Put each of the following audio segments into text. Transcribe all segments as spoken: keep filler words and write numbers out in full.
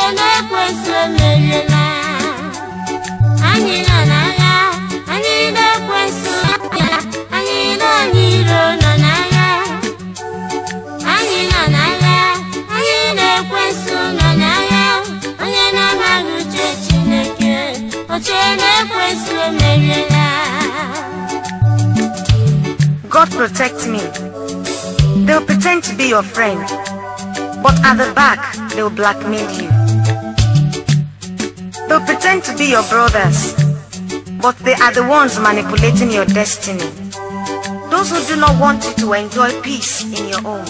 God protect me. They'll pretend to be your friend, but at the back, they'll blackmail you. They'll pretend to be your brothers, but they are the ones manipulating your destiny. Those who do not want you to enjoy peace in your home.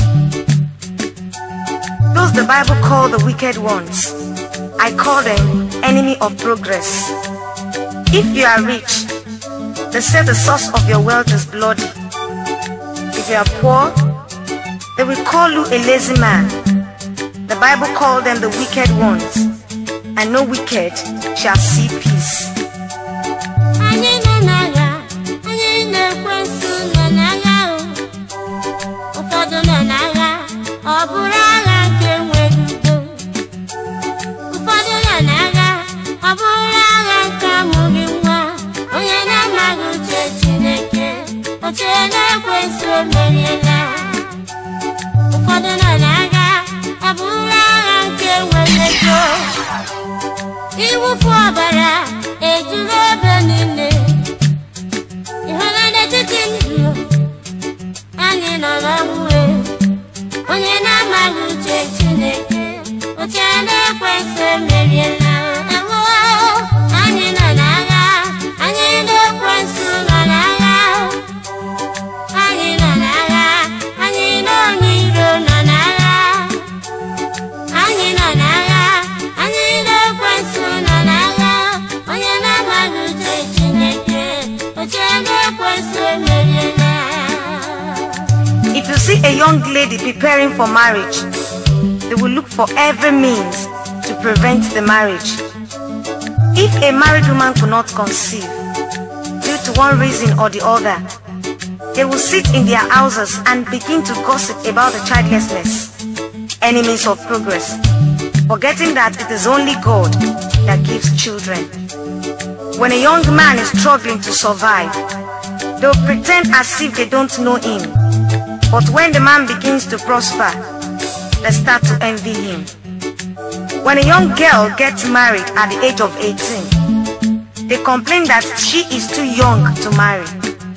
Those the Bible call the wicked ones, I call them enemy of progress. If you are rich, they say the source of your wealth is bloody. If you are poor, they will call you a lazy man. The Bible called them the wicked ones, and no wicked shall see peace. If you see a young lady preparing for marriage, they will look for every means to prevent the marriage. If a married woman could not conceive due to one reason or the other, they will sit in their houses and begin to gossip about the childlessness, enemies of progress, forgetting that it is only God that gives children. When a young man is struggling to survive, they'll pretend as if they don't know him. But when the man begins to prosper, they start to envy him. When a young girl gets married at the age of eighteen, they complain that she is too young to marry.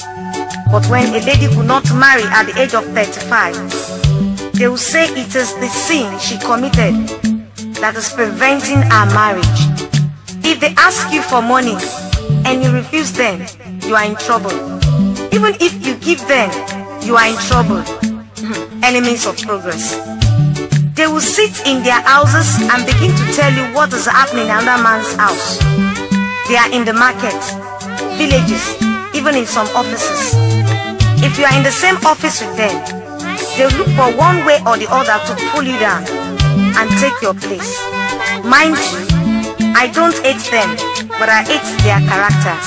But when a lady could not marry at the age of thirty-five, they will say it is the sin she committed that is preventing her marriage. If they ask you for money and you refuse them, you are in trouble. Even if you give them, you are in trouble. Enemies of progress. They will sit in their houses and begin to tell you what is happening in another man's house. They are in the market, villages, even in some offices. If you are in the same office with them, they will look for one way or the other to pull you down and take your place. Mind you, I don't hate them, but I hate their characters.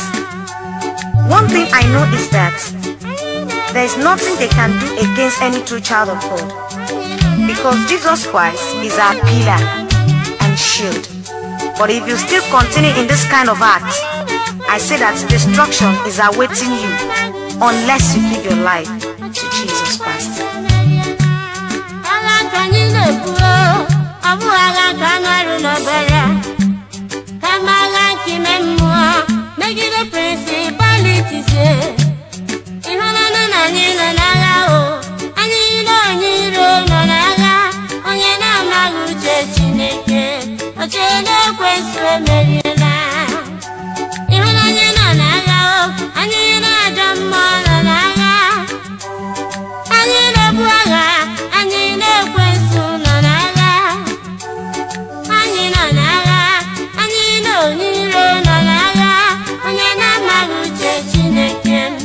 One thing I know is that there is nothing they can do against any true child of God, because Jesus Christ is our pillar and shield. But if you still continue in this kind of act, I say that destruction is awaiting you unless you give your life to Jesus Christ. Chineke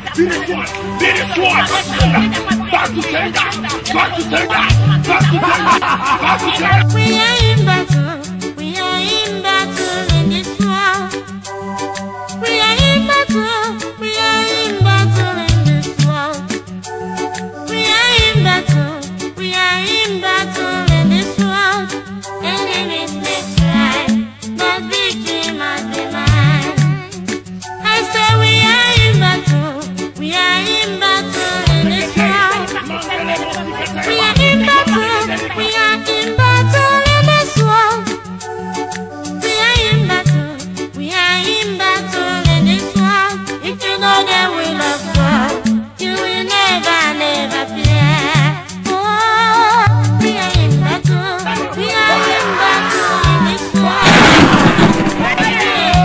Be this one. Be this one. Back to sender. Back to sender. Back to sender. Back to sender. We are in battle. We are in battle in this world. We are in battle. We are in battle in this world. We are in battle. We are in battle in this world. Enemies may try, but victory must be mine. I say we are in battle. We are in battle in this world. We are in battle. We are in battle in this world. We are in battle. We are in battle in this world. If you know the will of God, you will never, never fear. Oh, we are in battle. We are in battle in this world. We are in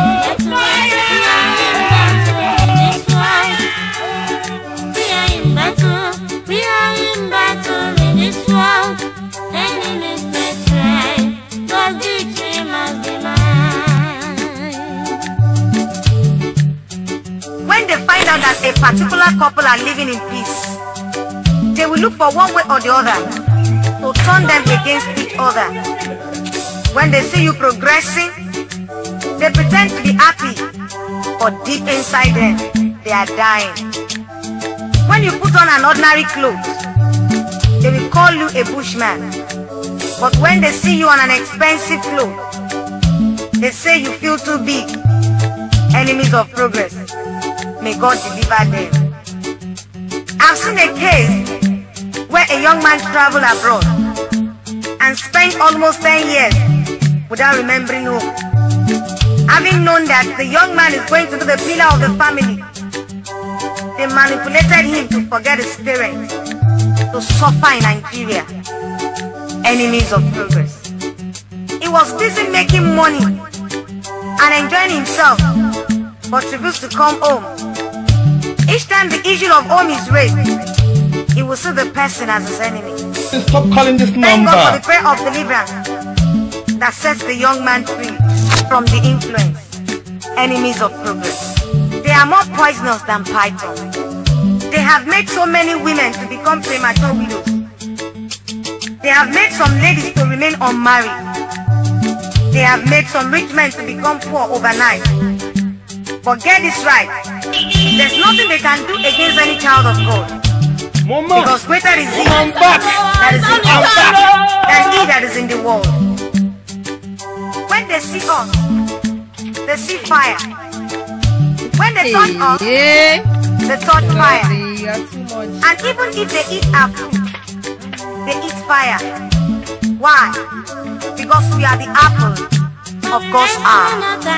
battle. We are in battle in this world. Enemies may try, but victory must be mine. When they find out that a particular couple are living in peace, they will look for one way or the other to turn them against each other. When they see you progressing, they pretend to be happy, but deep inside them, they are dying. When you put on an ordinary clothes, they will call you a bushman. But when they see you on an expensive clothes, they say you feel too big. Enemies of progress, may God deliver them. I've seen a case where a young man traveled abroad and spent almost ten years without remembering home. Having known that the young man is going to be the pillar of the family, they manipulated him to forget his parents, to suffer in Nigeria. Enemies of progress. He was busy making money and enjoying himself, but refused to come home. Each time the issue of home is raised, he will see the person as his enemy. Stop calling this number. Thank God for the prayer of deliverance that sets the young man free from the influence. Enemies of progress. They are more poisonous than python. They have made so many women to become premature widows. They have made some ladies to remain unmarried. They have made some rich men to become poor overnight. But get this right, there's nothing they can do against any child of God. Mama. Because greater is he I'm back. that is in I'm us back. than he that is in the world. When they see us, they see fire. When they touch us, they touch fire. And even if they eat our food, they eat fire. Why? Because we are the apple of God's eye.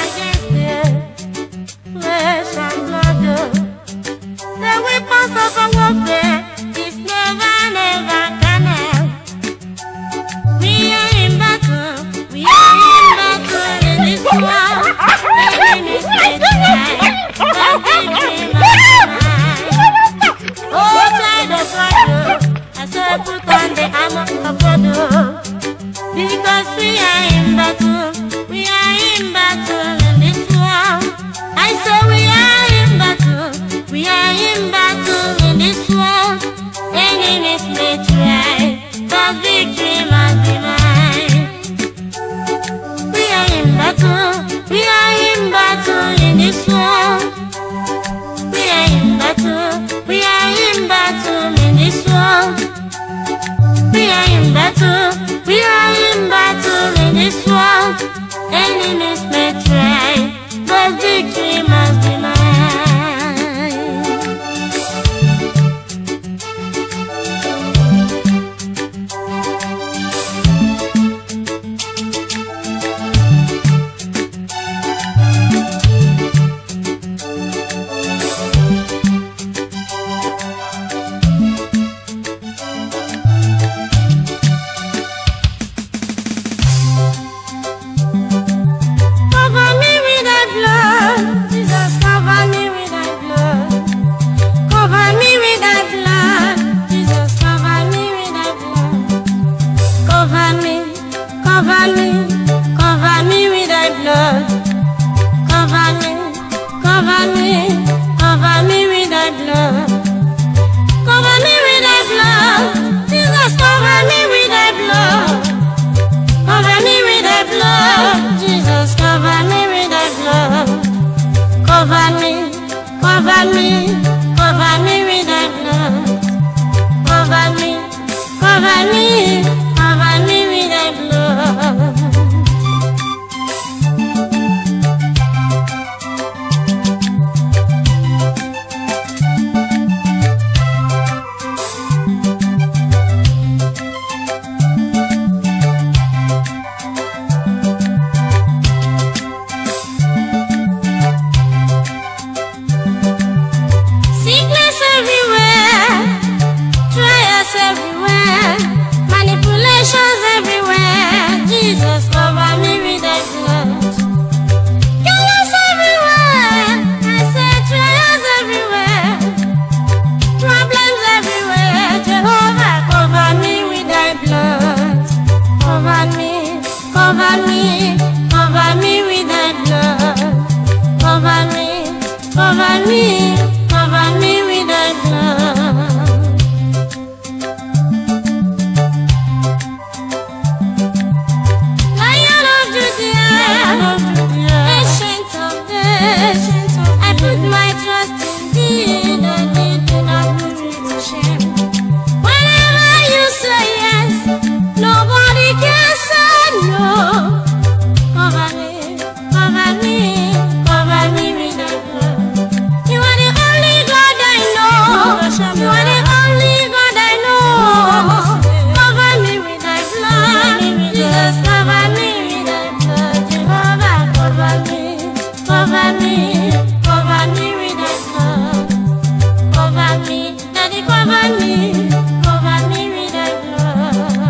The weapons of a warfare is never, never carnal. We are in battle. We are in battle in this world. Enemies may try, but victory must be mine. Oh, child of God, I say put on the armor of God, because we are in battle. We are in battle in this world. I say we are in battle. We are in battle in this world. Enemies may try, but victory must be mine. We are in battle. We are in battle in this world. We are in battle. We are in battle in this world. We are in battle. We are in battle in this world. Enemies may try, but victory must be mine. Cover me with thy blood, Jesus, cover blood. Cover me with thy blood. Jesus, cover me with thy blood. Cover me with thy blood. Jesus, cover me with thy blood. Cover me, cover me, cover me with thy blood. Cover me, cover me, cover me with thy blood. Sickness everywhere, trials everywhere, manipulations everywhere. Jesus, cover me with thy blood. Chaos everywhere, I say trials everywhere, problems everywhere. Jehovah, cover me with thy blood. Cover me, cover me, cover me with thy blood. Cover me, cover me, cover me with thy blood. Lion of Judah, ancient of days, I put my trust in thee, and thee do not put me to shame. Whenever you say yes, nobody can say no. Cover me, cover me, cover me with thy blood. You are the only God I know. You are the only God I know. Cover me with thy blood. Jesus, cover me with thy blood. Jehovah, cover me, cover me, cover me with thy blood. Cover me, Daddy, cover me, cover me with thy blood.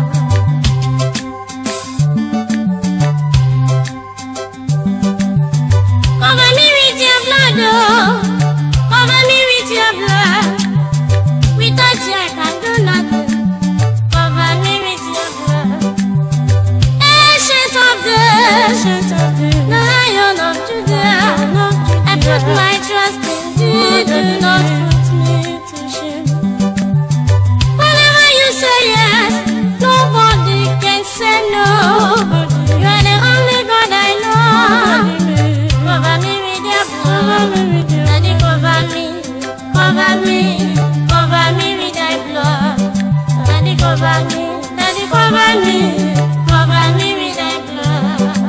Cover me with your blood, oh. Cover me with your blood. Without you I can do nothing. Cover me with your blood. Ancient of days, Lion of Judah, I put my trust in thee. Do not put me to shame. Whenever you say yes, nobody can say no. You are the only God I know. Cover me with your blood. Daddy, cover me, cover me, cover me with thy blood. Daddy, cover me, Daddy, cover me, cover me with thy blood.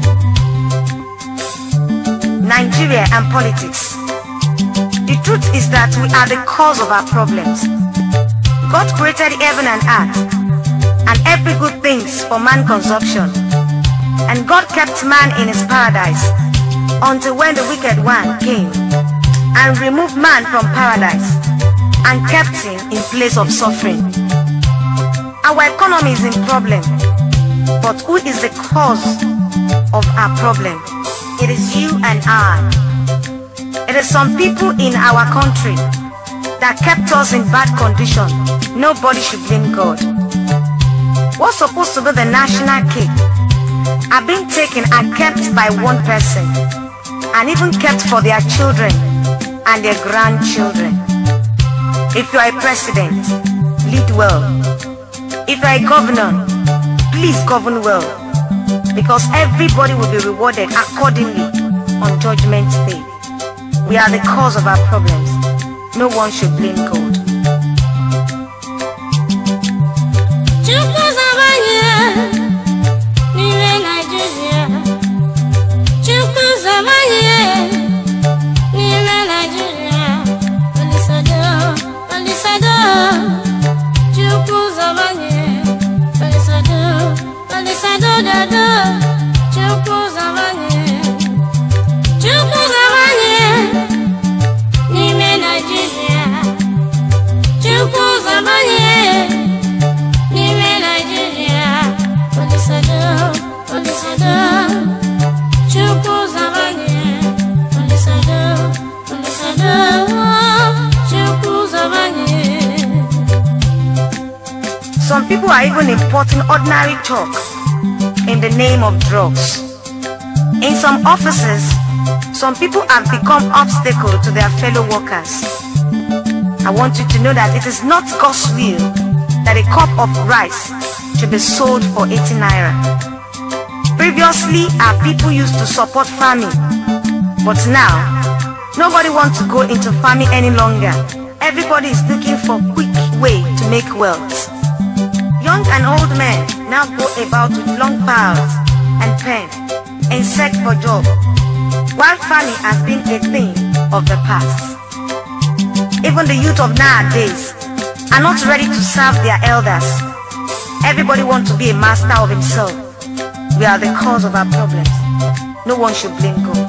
Nigeria and politics. The truth is that we are the cause of our problems. God created heaven and earth and every good things for man consumption. And God kept man in his paradise until when the wicked one came and removed man from paradise and kept him in place of suffering. Our economy is in problem, but who is the cause of our problem? It is you and I. It is some people in our country that kept us in bad condition. Nobody should blame God. What's supposed to be the national cake are being taken and kept by one person, and even kept for their children and their grandchildren. If you are a president, lead well. If you are a governor, please govern well, because everybody will be rewarded accordingly on Judgment Day. We are the cause of our problems. No one should blame God. Some people are even importing ordinary talk in the name of drugs. In some offices, some people have become obstacle to their fellow workers. I want you to know that it is not God's will that a cup of rice should be sold for eighty naira. Previously, our people used to support farming, but now, nobody wants to go into farming any longer. Everybody is looking for a quick way to make wealth. Young and old men now go about with long files and pen and search for jobs, while farming has been a thing of the past. Even the youth of nowadays are not ready to serve their elders. Everybody wants to be a master of himself. We are the cause of our problems. No one should blame God.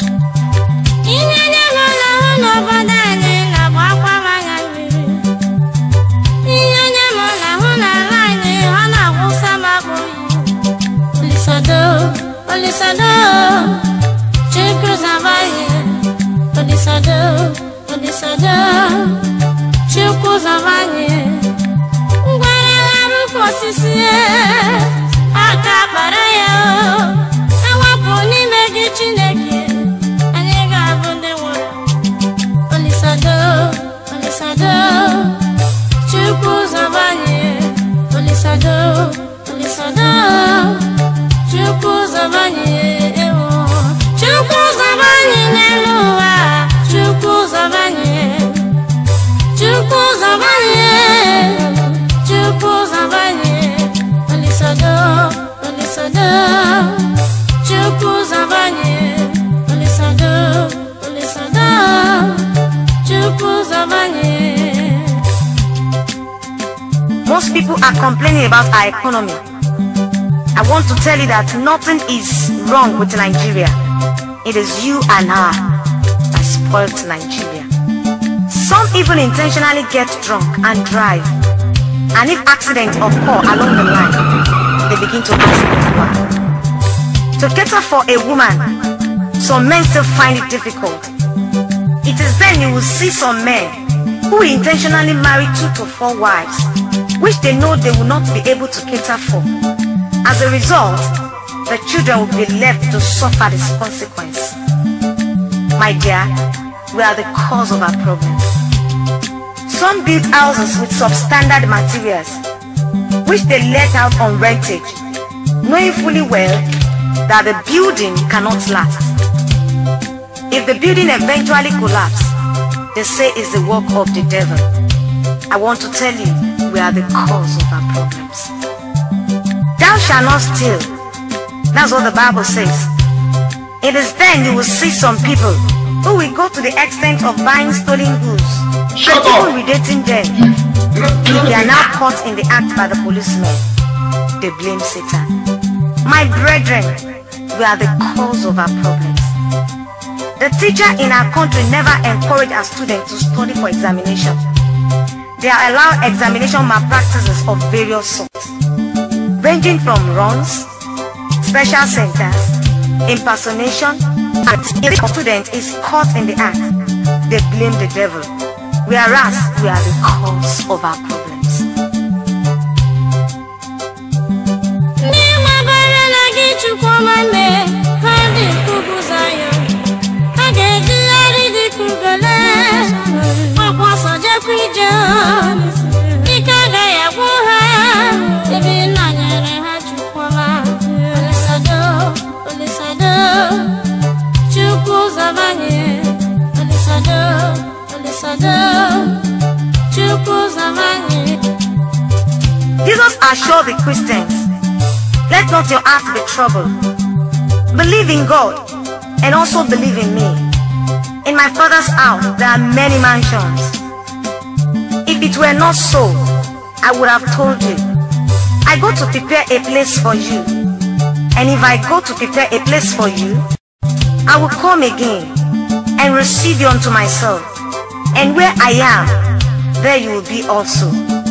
Most people are complaining about our economy. I want to tell you that nothing is wrong with Nigeria. It is you and I that spoiled Nigeria. Some even intentionally get drunk and drive, and if accidents occur along the line, they begin to ask why. To cater for a woman, some men still find it difficult. It is then you will see some men who intentionally marry two to four wives, which they know they will not be able to cater for. As a result, the children will be left to suffer this consequence. My dear, we are the cause of our problems. Some build houses with substandard materials, which they let out on rentage, knowing fully well that the building cannot last. If the building eventually collapses, they say it's the work of the devil. I want to tell you, we are the cause of our problems. Thou shalt not steal. That's what the Bible says. It is then you will see some people who will go to the extent of buying stolen goods and even redating them. If they are now caught in the act by the policemen, they blame Satan. My brethren, we are the cause of our problems. The teacher in our country never encourage our students to study for examination. They are allowed examination malpractices of various sorts, ranging from runs, special centers, impersonation, and if a student is caught in the act, they blame the devil, whereas we are the cause of our problems. Jesus assured the Christians, let not your heart be troubled. Believe in God and also believe in me. In my Father's house there are many mansions. If it were not so, I would have told you. I go to prepare a place for you. And if I go to prepare a place for you, I will come again and receive you unto myself. And where I am, there you will be also.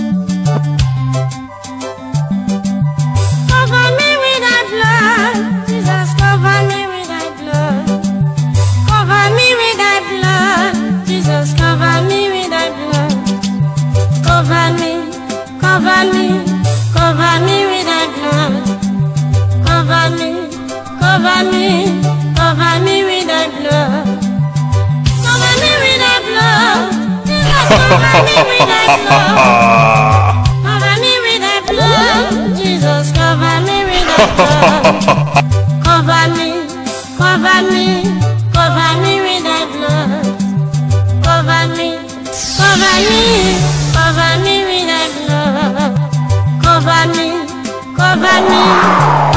Cover me with thy blood, Jesus, cover me with thy blood. Cover me with thy blood, Jesus, cover me with thy blood. Cover me, cover me, cover me with thy blood. Cover me, cover me, cover me with thy blood. Cover me with thy blood, Jesus, Jesus, cover me with thy blood. Cover me, cover me, cover me with thy blood. Cover me, cover me, cover me with thy blood. Cover me, cover me.